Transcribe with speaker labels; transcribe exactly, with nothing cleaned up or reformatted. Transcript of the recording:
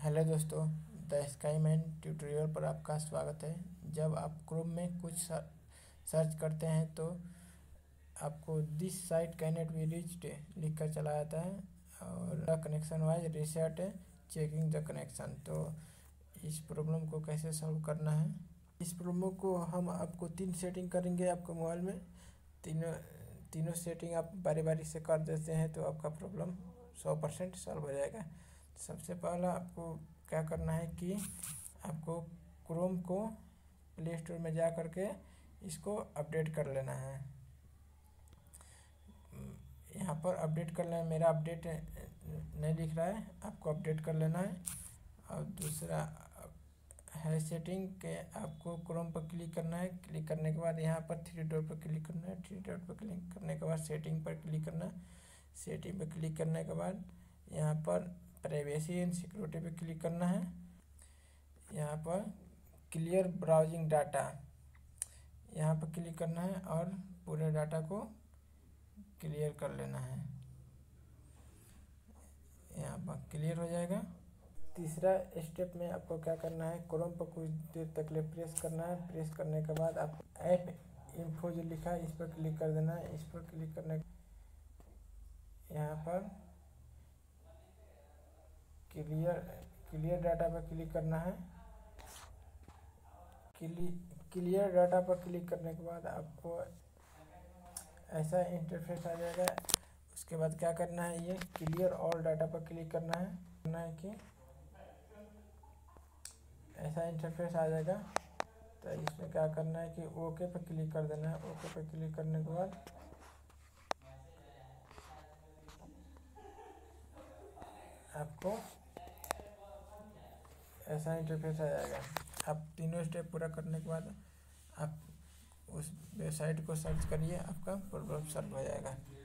Speaker 1: Hello दोस्तों, the स्काईमैन tutorial पर आपका स्वागत है। जब आप क्रोम में कुछ सर्च करते हैं तो आपको this site cannot be reached लिख कर चला जाता है और connection wise reset checking the connection. तो इस प्रॉब्लम को कैसे सॉल्व करना है, इस प्रॉब्लम को हम आपको तीन सेटिंग करेंगे। आपके मोबाइल में तीनों तीनों सेटिंग आप बारी बारी से कर देते हैं तो आपका प्रॉब्लम सौ परसेंट सॉल्व हो जाएगा। सबसे पहला आपको क्या करना है कि आपको क्रोम को प्ले स्टोर में जा करके इसको अपडेट कर लेना है। यहाँ पर अपडेट कर लेना, मेरा अपडेट नहीं दिख रहा है, आपको अपडेट कर लेना है। और दूसरा है सेटिंग के आपको क्रोम पर क्लिक करना है। क्लिक करने के बाद यहाँ पर थ्री डॉट पर क्लिक करना है। थ्री डॉट पर क्लिक करने के बाद सेटिंग पर क्लिक करना है। सेटिंग पर क्लिक करने के बाद यहाँ पर प्राइवेसी एंड सिक्योरिटी पे क्लिक करना है। यहाँ पर क्लियर ब्राउजिंग डाटा, यहाँ पर क्लिक करना है और पूरे डाटा को क्लियर कर लेना है। यहाँ पर क्लियर हो जाएगा। तीसरा स्टेप में आपको क्या करना है, क्रोम पर कुछ देर तक ले प्रेस करना है। प्रेस करने के बाद आप ऐप इन्फो जो लिखा है इस पर क्लिक कर देना है। इस पर क्लिक करने यहाँ पर क्लियर क्लियर डाटा पर क्लिक करना है। क्लियर डाटा पर क्लिक करने के बाद आपको ऐसा इंटरफेस आ जाएगा। उसके बाद क्या करना है, ये क्लियर ऑल डाटा पर क्लिक करना है करना है कि ऐसा इंटरफेस आ जाएगा। तो इसमें क्या करना है कि ओके पर क्लिक कर देना है। ओके पर क्लिक करने के बाद आपको ऐसा इंटरफेस आ जाएगा। आप तीनों स्टेप पूरा करने के बाद आप उस वेबसाइट को सर्च करिए, आपका प्रॉब्लम सॉल्व हो जाएगा।